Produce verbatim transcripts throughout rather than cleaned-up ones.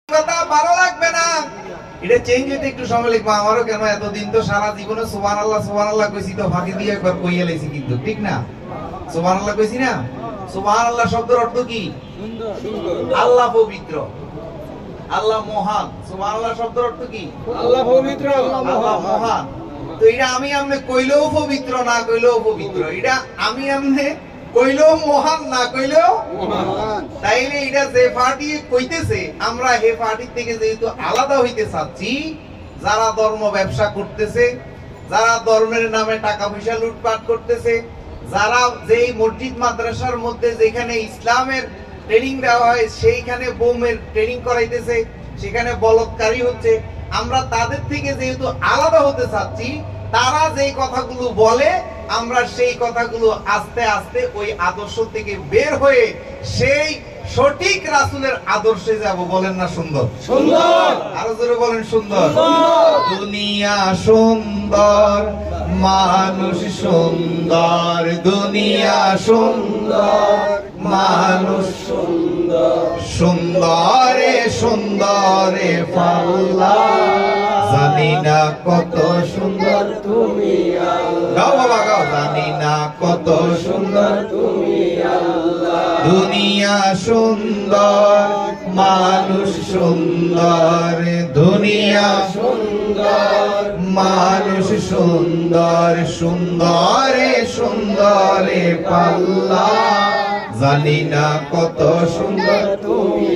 কথা ভালো লাগবে না, এটা চেঞ্জ হতে একটু সময় লাগবে। আমারও কেন এতদিন তো সারা জীবনে সুবহানাল্লাহ সুবহানাল্লাহ কইছি, তো ফাঁকি দিয়ে একবার কইয়া লাইছি, কিন্তু ঠিক না? সুবহানাল্লাহ কইছি না? সুবহানাল্লাহ শব্দের অর্থ কি? আল্লাহ পবিত্র, আল্লাহ মহান। সুবহানাল্লাহ শব্দের অর্থ কি? আল্লাহ পবিত্র, আল্লাহ মহান। তো এটা আমি আমনে কইলেও পবিত্র, না কইলেও পবিত্র। এটা আমি আমনে কইলেও মহান, না কইলেও মহান। তাইলে এটা যে পার্টি কইতেছে, আমরা হে পার্টি থেকে যেহেতু আলাদা হইতে চাচ্ছি, যারা ধর্ম ব্যবসা করতেছে, যারা ধর্মের নামে টাকা পয়সা লুটপাট করতেছে, যারা যেই মসজিদ মাদ্রাসার মধ্যে যেখানে ইসলামের ট্রেনিং দেওয়া হয় সেইখানে বোমের ট্রেনিং করাইতেছে, সেখানে বলৎকারী হচ্ছে, আমরা তাদের থেকে যেহেতু আলাদা হতে চাচ্ছি, তারা যেই কথাগুলো বলে আমরা সেই কথাগুলো আস্তে আস্তে ওই আদর্শ থেকে বের হয়ে সেই সঠিক রাসূলের আদর্শে যাব। বলেন না সুন্দর? সুন্দর। আরো জোরে বলেন সুন্দর। দুনিয়া সুন্দর, মানুষ সুন্দর, দুনিয়া সুন্দর, মানুষ সুন্দর, সুন্দরে সুন্দরে পাল্লা, জানি না কত সুন্দর তুমি আল্লাহ। গাও বাবা গাও। জানি না কত সুন্দর তুমি আল্লাহ। দুনিয়া সুন্দর, মানুষ সুন্দর, দুনিয়া সুন্দর, মানুষ সুন্দর, সুন্দরে সুন্দরে পাল্লা, জানি না কত সুন্দর তুমি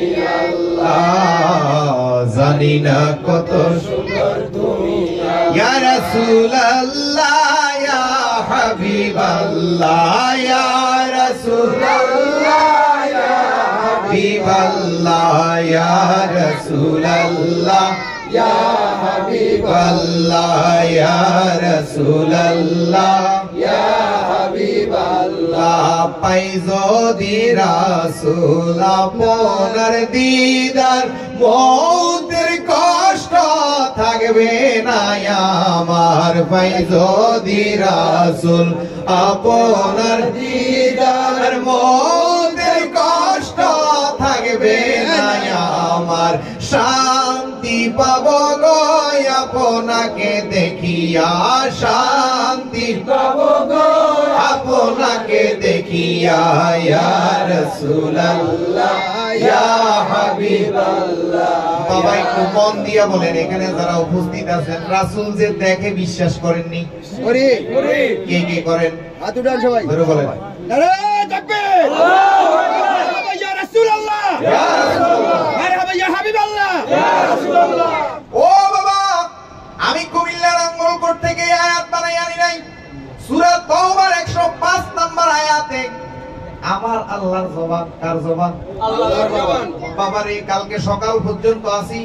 আল্লাহ, জানি না কত সুন্দর তুমি আল্লাহ। ইয়া রাসূলুল্লাহ, ইয়া হাবিবাল্লাহ, ইয়া রাসূলুল্লাহ, ইয়া হাবিবাল্লাহ, ইয়া রাসূলুল্লাহ, ইয়া হাবিবাল্লাহ, ইয়া রাসূলুল্লাহ, ইয়া হাবিবাল্লাহ। পাই যদি রাসূল আপনার দিদার, মৌতের কষ্ট থাকবে না আমার। পাই যদি রাসূল আপনার দিদার, মৌতের কষ্ট থাকবে না আমার। শান্তি পাবো গো আপনাকে দেখিয়া, শান্তি পাবো গো আপনাকে দেখিয়া। ইয়া রাসূলুল্লাহ, ইয়া হাবিবাল্লাহ। বাবা একটু মন দিয়া বলেন, এখানে যারা উপস্থিত আছেন, রাসূল যে দেখে বিশ্বাস করেননি? করি করি। কে কে করেন? হাত উঠান সবাই, ধরে বলেন। নারে তাকবীর, মারহাবা ইয়া রাসূলুল্লাহ, ইয়া রাসূলুল্লাহ, মারহাবা ইয়া হাবিবাল্লাহ, ইয়া রাসূলুল্লাহ। ও বাবা, আমি কুমিল্লার আঙ্গলকোট থেকে আয়াত বানাই আনি নাই। সূরা তাওবার একশো পাঁচ নম্বর আয়াতে আমার আল্লাহর জবান। কার জবান? আল্লাহর জবান। বাবারে কালকে সকাল পর্যন্ত আছি,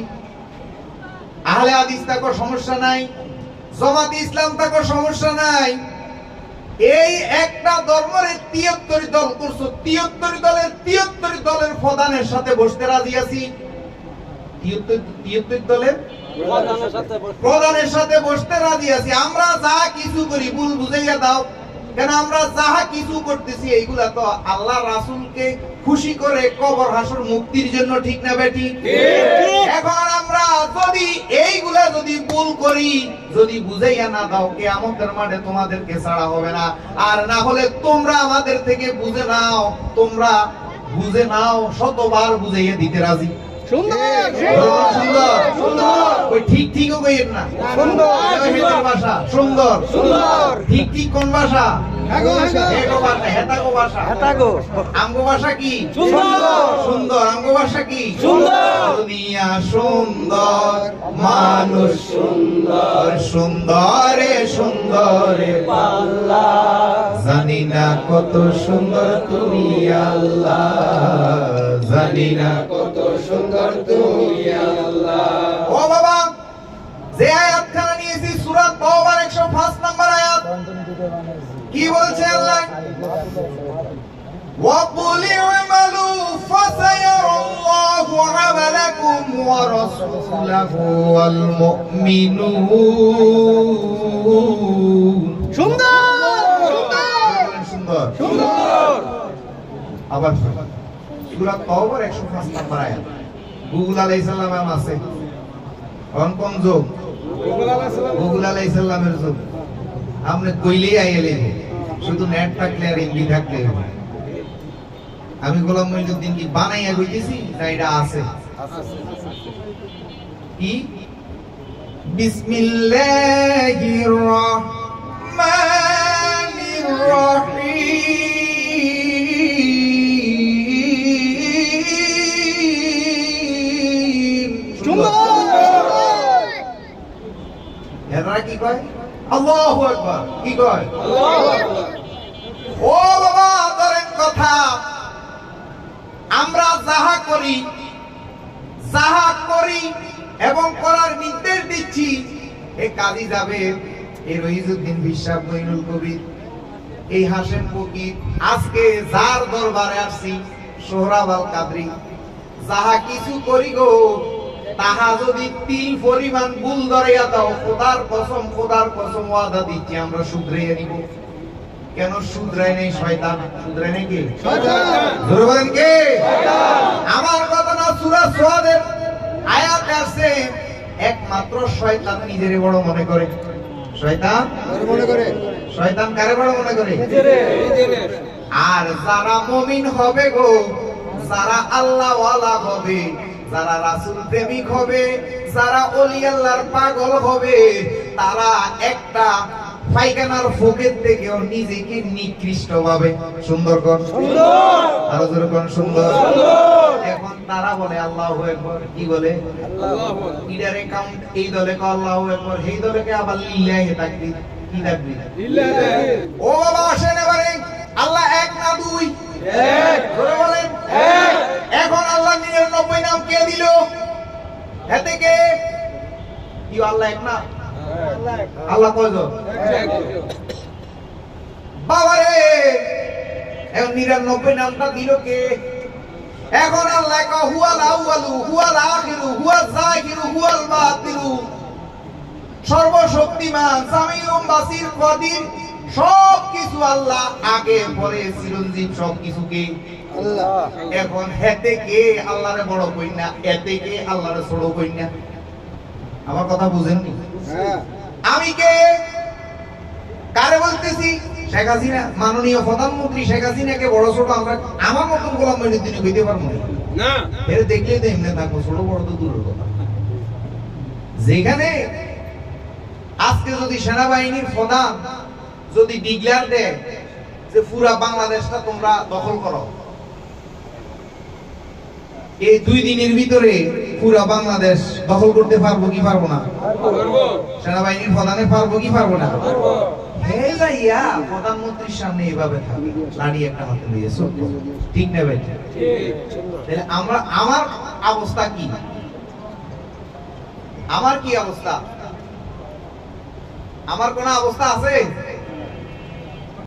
আহলে হাদিস থাকো সমস্যা নাই, জামাত ইসলাম থাকো সমস্যা নাই, এই একটা ধর্মের তিয়াত্তর দল করছো, তিয়াত্তর দলের তিয়াত্তর দলের প্রধানের সাথে বসতে রাজি আছি। তিয়াত্তর দলের প্রধানের সাথে বসতে রাজি আছি। আমরা যা কিছু করি ভুল বুঝাইয়া দাও, কেন আমরা যাহা কিছু করতেছি এইগুলা তো আল্লাহ রাসূলকে খুশি করে কবর হাসর মুক্তির জন্য, ঠিক না বেটি? এখন আমরা যদি এইগুলা যদি ভুল করি, যদি বুঝাইয়া না দাও, কিয়ামতের মাঠে তোমাদেরকে ছাড়া হবে না। আর না হলে তোমরা আমাদের থেকে বুঝে নাও, তোমরা বুঝে নাও, শতবার বুঝাইয়া দিতে রাজি। সুন্দর সুন্দর সুন্দর। ওই ঠিক ঠিকও কইেন না, সুন্দর ভাষা সুন্দর সুন্দর। ঠিক ঠিক কোন ভাষা? হেগো ভাষা, হেগো ভাষা, হেতাগো ভাষা, হেতাগো। আমগো ভাষা কি? সুন্দর সুন্দর। আমগো ভাষা কি? সুন্দর। দুনিয়া সুন্দর, মানুষ সুন্দর, সুন্দরে সুন্দরে পাল্লা, জানি না কত সুন্দর তুমি আল্লাহ, জানি না কত সুন্দর তুমি আল্লাহ। ও বাবা, যে আয়াতখানা নিয়েছি সূরা তাওবার একশো পাঁচ নম্বর আয়াত, কি বলছে আল্লাহ? وَقُلِ اعْمَلُوا فَسَيَرَى اللَّهُ عَمَلَكُمْ وَرَسُولُهُ وَالْمُؤْمِنُونَ। সুন্দর সুন্দর সুন্দর। আবার সূরা তাওবার একশো পাঁচ নম্বর আয়াত, গুগল আলাইহিস সালাম আছে কোন কোন যুগ গুগল আলাইহিস সালামের যুগ আপনি কইলেই আইলে শুধু নেট থাকলে আর এমবি থাকলে আমি গোলাম মঈনুদ্দিন কি বানাইয়া কইতেছি না এটা আছে কি বিসমিল্লাহির রহমানির রহিম এরা কি কয় আল্লাহু আকবার কি কয় আল্লাহু আকবার ও বাবা ধরেন কথা আমরা যাহা করি যাহা করি এবং করার নির্দেশ দিচ্ছি এই কাজী যাবে এই রহিজউদ্দিন বিশ্বাস মঈনুল কবির এই হাশেম ফকির আজকে যার দরবারে আসছি সোহরাব আল কাদরি যাহা কিছু করি গো তাহা যদি তিল পরিমাণ ভুল ধরিয়া দাও খোদার কসম খোদার কসম ওয়াদা দিচ্ছি আমরা শুধরাইয়া নিব কেন শুধরাই নেই শয়তান শুধরাই নেই কি শয়তান জোরে বলেন কে শয়তান আমার কথা না সূরা সুয়াদের আয়াত আছে একমাত্র শয়তান নিজেরে বড় মনে করে শয়তান বড় মনে করে শয়তান কারে বড় মনে করে নিজেরে নিজেরে আর যারা মুমিন হবে গো যারা আল্লাহ ওয়ালা হবে যারা রাসূল প্রেমিক হবে যারা ওলি আল্লাহর পাগল হবে তারা একটা পায়খানার ফোকের থেকেও নিজেকে নিকৃষ্ট ভাবে সুন্দর কর সুন্দর আরো জোরে কোন সুন্দর সুন্দর এখন তারা বলে আল্লাহু আকবার কি বলে আল্লাহু আকবার ইদার অ্যাকাউন্ট এই দলে কো আল্লাহু আকবার এই দলে কে আবার লিল্লাহি তাকবীর কি তাকবীর লিল্লাহি ও বাবা আসেন এবারে আল্লাহ এক না দুই এক জোরে বলেন এক এখন আল্লাহ নিরানব্বই নাম কে দিল এতে কে কি আল্লাহ এক না আল্লাহ কয়জন বাবারে এখন নিরানব্বই নামটা দিল কে এখন আল্লাহ কয় হুয়াল আউয়ালু হুয়াল আখিরু হুয়াল যাহিরু হুয়াল বাতিনু সর্বশক্তিমান সামিউম বাসির কাদির সবকিছু আল্লাহ আগে পরে চিরঞ্জীব সবকিছু কে আল্লাহ এখন হেতে কে আল্লাহরে বড় কই না এতে কে আল্লাহরে ছোট কই না আমার কথা বুঝেন নি আমি কে কারে বলতেছি শেখ হাসিনা মাননীয় প্রধানমন্ত্রী শেখ হাসিনাকে বড় ছোট আমরা আমার মতন গোলাম মঈনুদ্দিন কইতে পারবো না এর দেখলে তো এমনি থাকবো ছোট বড় তো দূরের কথা যেখানে আজকে যদি সেনাবাহিনীর প্রধান যদি ডিক্লেয়ার দেয় যে পুরা বাংলাদেশটা তোমরা দখল করো এই দুই দিনের ভিতরে পুরা বাংলাদেশ দখল করতে পারবো কি পারবো না সেনাবাহিনীর প্রধানে পারবো কি পারবো না প্রধানমন্ত্রীর সামনে এইভাবে লাড়ি একটা হাতে দিয়ে ঠিক না ভাই তাহলে আমরা আমার অবস্থা কি আমার কি অবস্থা আমার কোন অবস্থা আছে